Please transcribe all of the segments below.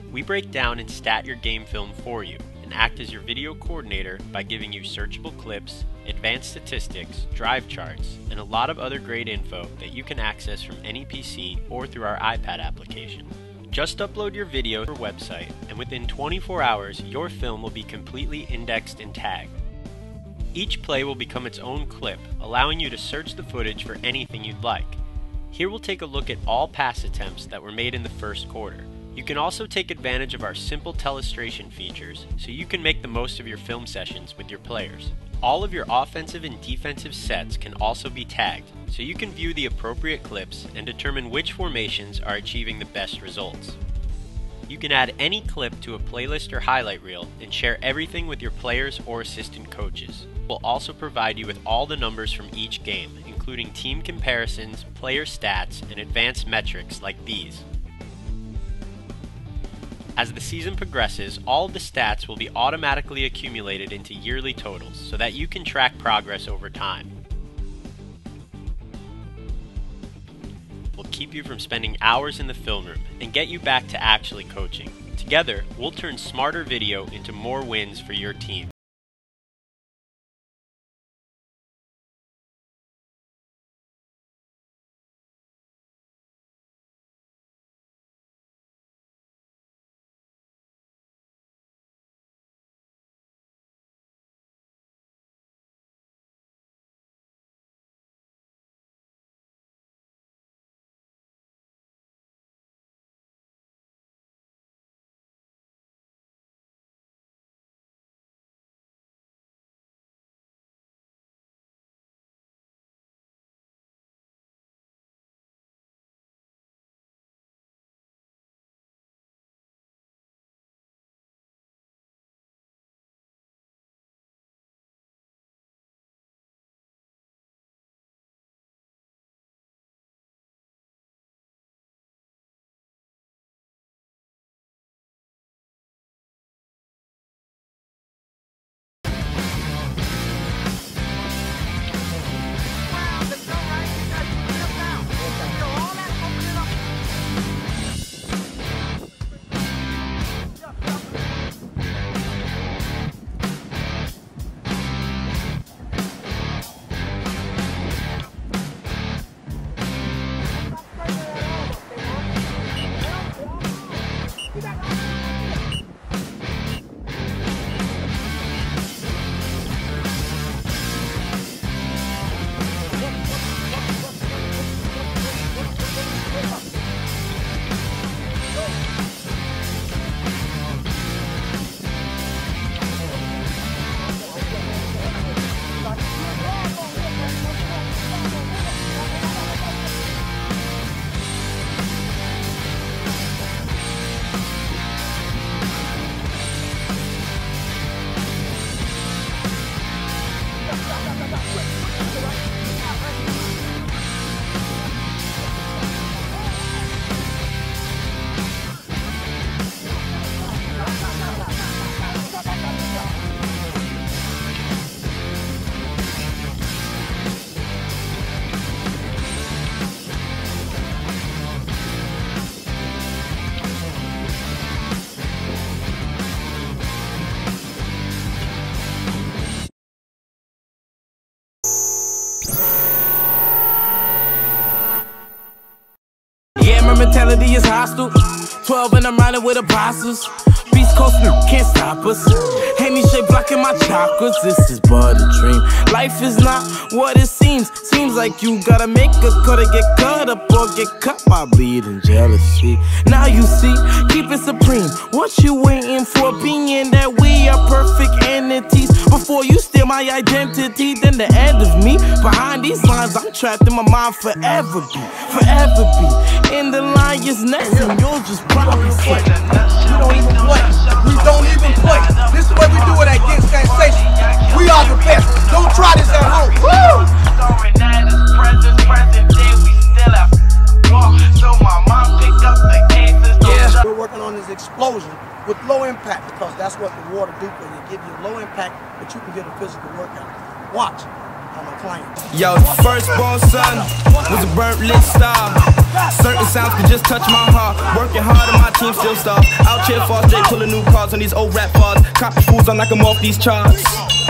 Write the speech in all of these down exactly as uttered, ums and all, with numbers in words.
We break down and stat your game film for you and act as your video coordinator by giving you searchable clips, advanced statistics, drive charts, and a lot of other great info that you can access from any P C or through our iPad application. Just upload your video to our website, and within twenty-four hours, your film will be completely indexed and tagged. Each play will become its own clip, allowing you to search the footage for anything you'd like. Here we'll take a look at all pass attempts that were made in the first quarter. You can also take advantage of our simple telestration features, so you can make the most of your film sessions with your players. All of your offensive and defensive sets can also be tagged, so you can view the appropriate clips and determine which formations are achieving the best results. You can add any clip to a playlist or highlight reel and share everything with your players or assistant coaches. We'll also provide you with all the numbers from each game, including team comparisons, player stats, and advanced metrics like these. As the season progresses, all of the stats will be automatically accumulated into yearly totals so that you can track progress over time. We'll keep you from spending hours in the film room and get you back to actually coaching. Together, we'll turn smarter video into more wins for your team. Yeah, my mentality is hostile. twelve and I'm riding with apostles. Beast Coast can't stop us. Any shape blocking my chakras. This is but a dream. Life is not what it seems. Seems like you gotta make a cut or get cut up or get cut by bleeding jealousy. Now you see, keep it supreme. What you waiting for? Being that we are perfect entities. Before you steal my identity, then the end of me. Behind these lines, I'm trapped in my mind forever be, forever be. In the lion's nest, and you'll just probably say, we don't even play. We don't even play. This is what we do it at Get Sensation. We are the best. Don't try this at home. Woo! Yeah. We're working on this explosion with low impact because that's what the water do for you. Give you low impact, but you can get a physical workout. Watch. on my client. Yo, the firstborn son was a burnt lit star. Certain sounds could just touch my heart. Working hard and my team still starve. Out here far straight pulling new cards on these old rap bars. Copy fools, I knock them off these charts.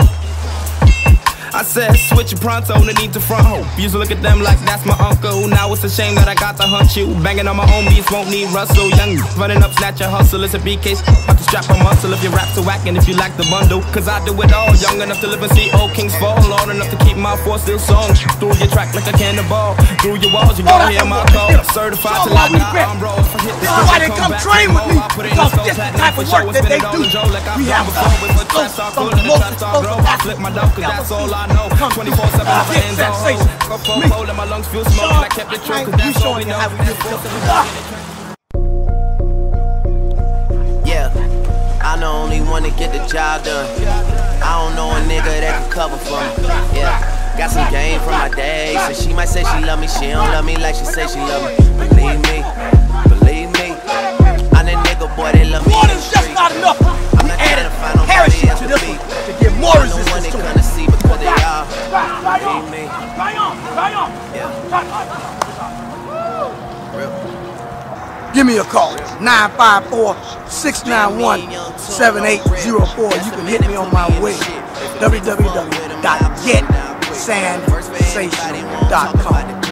I said, switch your pronto, no need to front hoe. Used to look at them like that's my uncle. Now it's a shame that I got to hunt you. Banging on my own beats, won't need Russell. Young running up, snatch your hustle. It's a B K, have to strap a muscle if your raps are whack and if you lack the bundle. Cause I do it all, young enough to live and see old kings fall. Old enough to keep my force still song. Through your track like a cannonball. Through your walls, you gonna hear my call. Certified to like I'm bro. Nobody come train with me because this is the type of work that they do. We have some of the most explosive athletes. That's all I know. twenty-four seven of my hands on hold. Go and my lungs feel smoke and I kept it true. Cause that's all we know. Yeah, I'm the only one to get the job done. I don't know a nigga that can cover for me. Yeah, got some game from my days. So she might say she love me, she don't love me like she say she love me. Believe me, believe me, I'm the nigga boy that love me. More than just not enough. We added parachute to this one to get more resistance to it. Right on, right on, right on. Give me a call, nine five four, six nine one, seven eight zero four. You can hit me on my way, w w w dot get sensation dot com.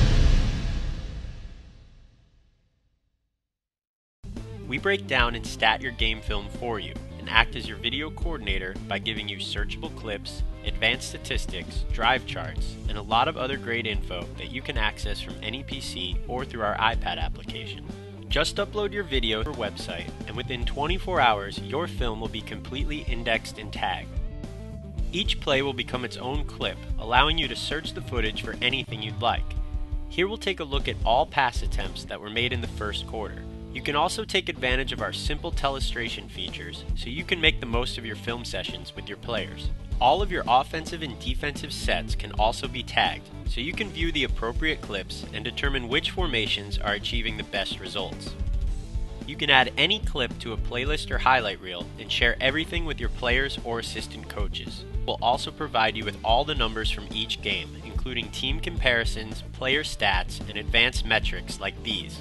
We break down and stat your game film for you and act as your video coordinator by giving you searchable clips, advanced statistics, drive charts, and a lot of other great info that you can access from any P C or through our iPad application. Just upload your video to our website, and within twenty-four hours, your film will be completely indexed and tagged. Each play will become its own clip, allowing you to search the footage for anything you'd like. Here we'll take a look at all pass attempts that were made in the first quarter. You can also take advantage of our simple telestration features, so you can make the most of your film sessions with your players. All of your offensive and defensive sets can also be tagged, so you can view the appropriate clips and determine which formations are achieving the best results. You can add any clip to a playlist or highlight reel and share everything with your players or assistant coaches. We'll also provide you with all the numbers from each game, including team comparisons, player stats, and advanced metrics like these.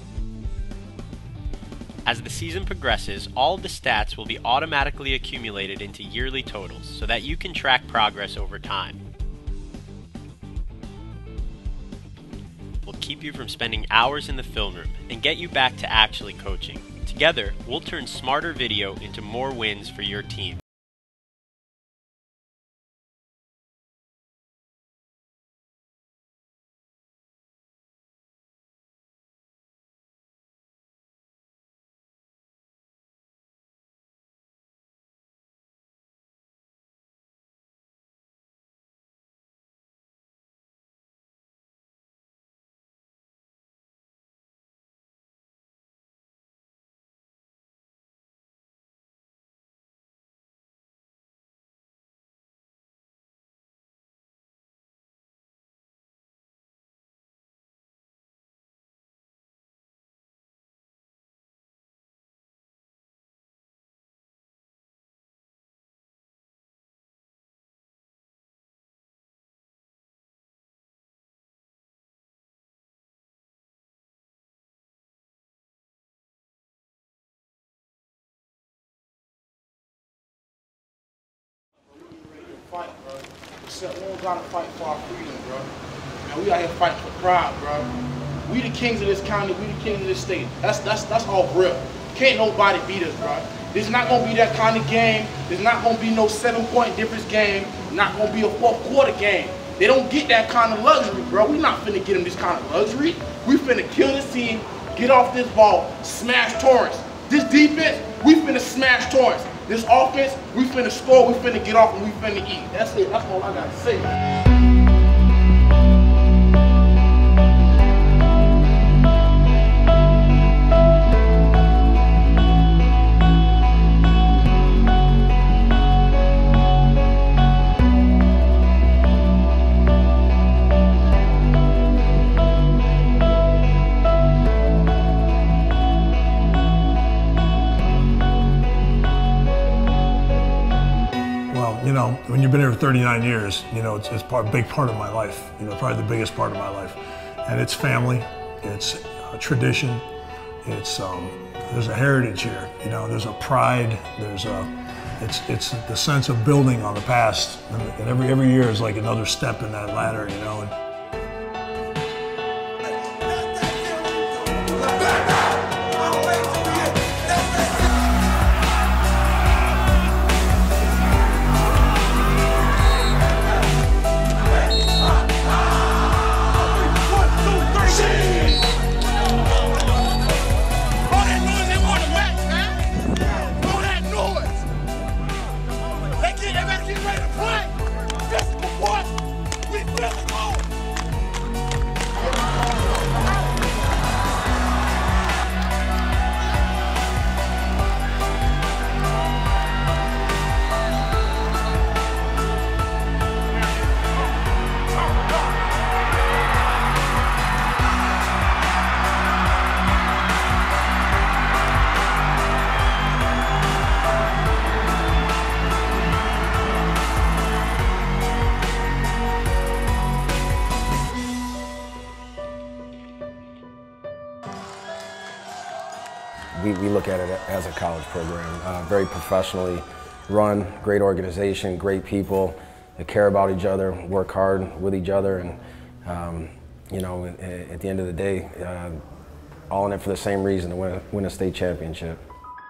As the season progresses, all of the stats will be automatically accumulated into yearly totals so that you can track progress over time. We'll keep you from spending hours in the film room and get you back to actually coaching. Together, we'll turn smarter video into more wins for your team. Fight, bro. Except we don't gotta fight for our freedom, bro. Man, we out here fighting for pride, bro. We the kings of this county, we the kings of this state. That's that's that's all real. Can't nobody beat us, bro. There's not gonna be that kind of game. There's not gonna be no seven-point difference game. Not gonna be a fourth quarter game. They don't get that kind of luxury, bro. We not finna get them this kind of luxury. We finna kill this team, get off this ball, smash Torrance. This defense, we finna smash Torrance. This offense, we finna score, we finna get off, and we finna eat. That's it. That's all I gotta say. you know, when you've been here for thirty-nine years, you know, it's, it's part, a big part of my life, you know, probably the biggest part of my life. And it's family, it's uh, tradition, it's, um, there's a heritage here, you know, there's a pride, there's a, it's, it's the sense of building on the past. And, and every, every year is like another step in that ladder, you know. And, We, we look at it as a college program, uh, very professionally run, great organization, great people that care about each other, work hard with each other, and um, you know, at, at the end of the day, uh, all in it for the same reason, to win a, win a state championship.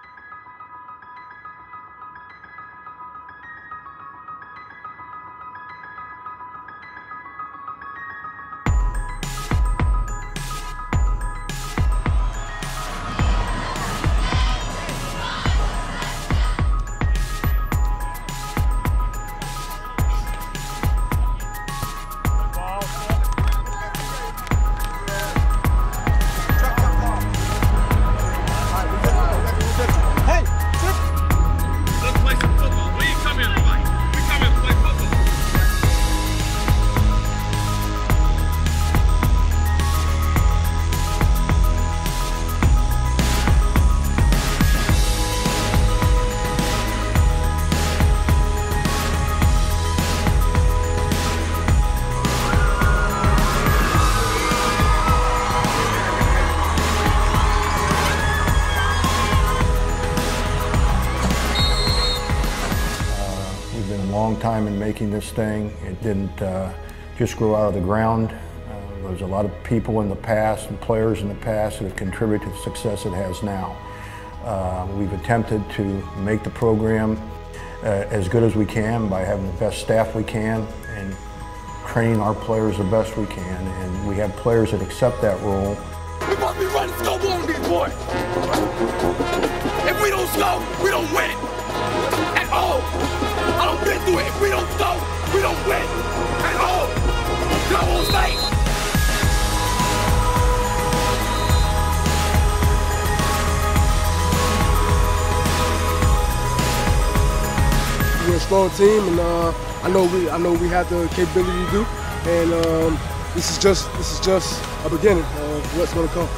Long time in making this thing. It didn't uh, just grow out of the ground. Uh, there's a lot of people in the past and players in the past that have contributed to the success it has now. Uh, we've attempted to make the program uh, as good as we can by having the best staff we can and training our players the best we can. And we have players that accept that role. We must be running snowball on these boys. If we don't score, we don't win at all. I don't been through it. If we don't go, we don't win at all. Go on state. We're a strong team, and uh, I know we, I know we have the capability to do. And um, this is just, this is just a beginning of what's going to come.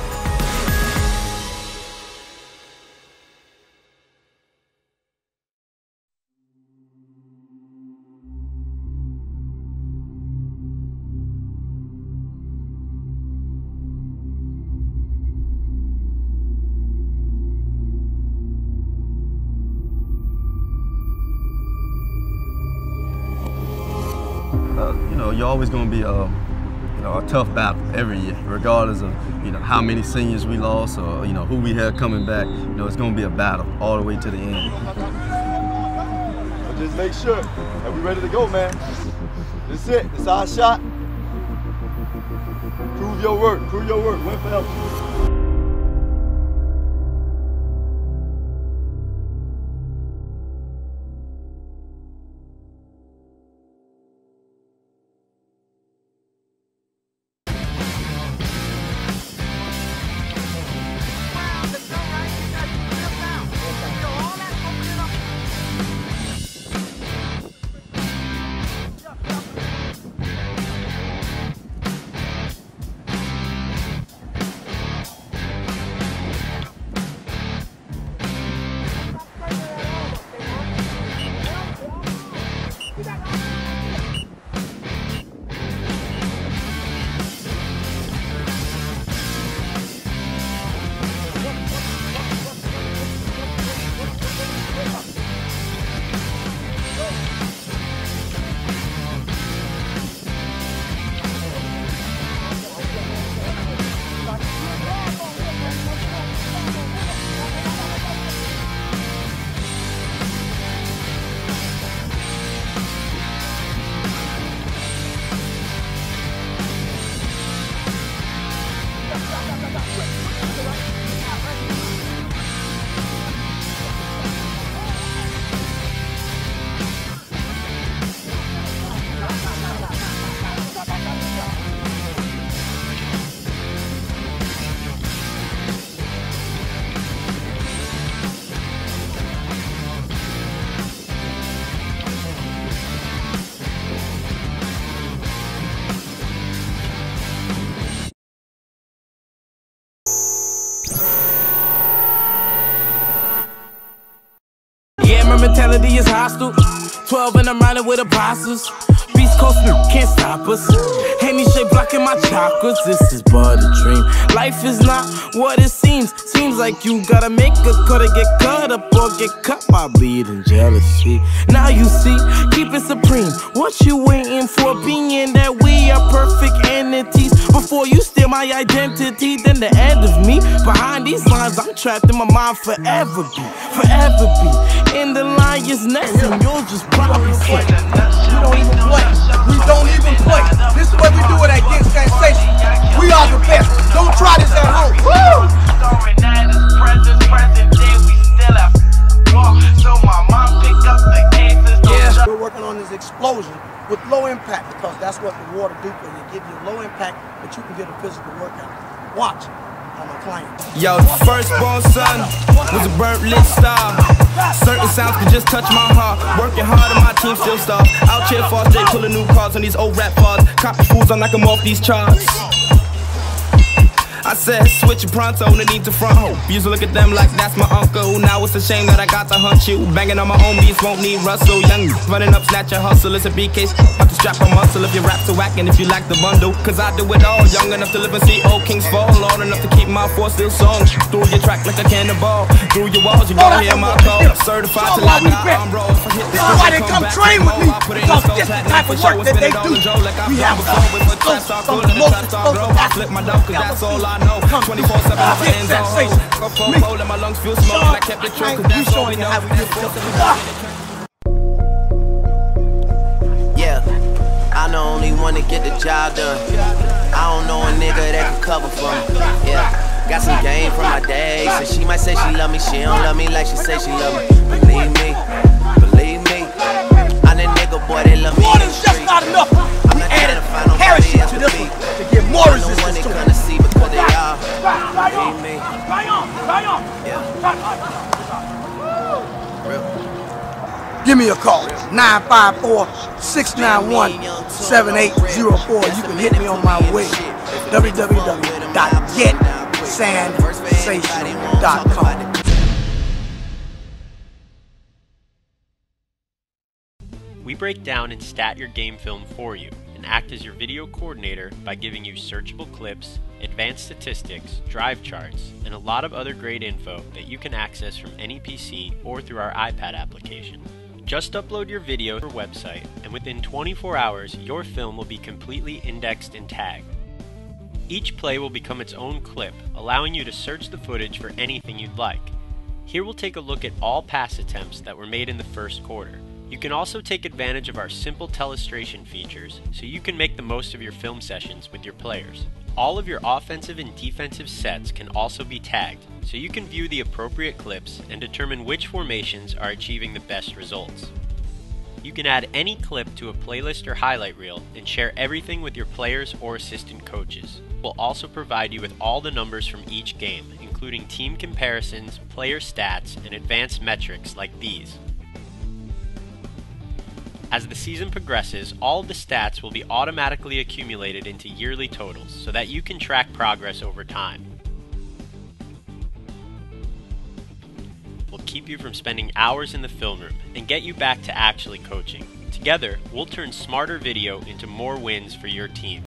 Uh, you know, you're always going to be, uh, you know, a tough battle every year, regardless of, you know, how many seniors we lost or, you know, who we had coming back. You know, it's going to be a battle all the way to the end. Just make sure that we're ready to go, man. This is it. It's our shot. Prove your work. Prove your work. Win for L P. mentality is hostile. Twelve and I'm riding with apostles. Beast Coast can't stop us. Henny shape blocking my chakras. This is but a dream. Life is not what it seems. Seems like you gotta make a cut to get cut up or get cut by bleeding jealousy. Now you see, keep it supreme. What you waiting for? Being that we are perfect entities. Before you steal my identity, then the end of me. Behind these lines, I'm trapped in my mind forever be, forever be in the lion's nest, and you'll just probably slip. We don't even play. We don't even play. This is what we do it at Get Sensation. We are the best. Don't try this at home. Woo! Yeah. We're working on this explosion with low impact because that's what the water do for you. Give you low impact, but you can get a physical workout. Watch on my client. Yo, firstborn son was a burnt lit star. Certain sounds can just touch my heart. Working hard and my team still star. Out here for straight pulling new cards on these old rap bars. Copy fools, I knock them off these charts. I said, switch it pronto, no need to front home. Used to look at them like that's my uncle. Now it's a shame that I got to hunt you. Banging on my own beats, won't need Russell. Young running up, snatch your hustle. It's a B K, about to strap a muscle. If your raps are whack and if you like the bundle. Cause I do it all, young enough to live and see old kings fall. Old enough to keep my four still songs. Through your track like a cannonball. Through your walls, you gonna hear my call. Certified to like I arm rolls. This is why they come train with me. Because this is the type of work that they do. We have some of the most explosive athletes. Flip my dog, cause that's all I know. twenty-four seven on my hands on hold. Go for let my lungs feel smoke and I kept it true, cause that's all we know. Yeah, I'm the only one to get the job done. I don't know a nigga that can cover for me. Yeah, got some game from my days, and she might say she love me, she don't love me like she say she love me. Believe me, believe me, I'm that nigga boy that love me in the street. Not enough. I'm not there to find nobody else to be. To get more resistance to it. See because they are. Believe me. Yeah. Give me a call, nine five four, six nine one, seven eight zero four. You can hit me on my way, w w w dot get sensation dot com. We break down and stat your game film for you and act as your video coordinator by giving you searchable clips, advanced statistics, drive charts, and a lot of other great info that you can access from any P C or through our iPad application. Just upload your video to our website, and within twenty-four hours, your film will be completely indexed and tagged. Each play will become its own clip, allowing you to search the footage for anything you'd like. Here we'll take a look at all pass attempts that were made in the first quarter. You can also take advantage of our simple telestration features, so you can make the most of your film sessions with your players. All of your offensive and defensive sets can also be tagged, so you can view the appropriate clips and determine which formations are achieving the best results. You can add any clip to a playlist or highlight reel and share everything with your players or assistant coaches. We'll also provide you with all the numbers from each game, including team comparisons, player stats, and advanced metrics like these. As the season progresses, all of the stats will be automatically accumulated into yearly totals so that you can track progress over time. We'll keep you from spending hours in the film room and get you back to actually coaching. Together, we'll turn smarter video into more wins for your team.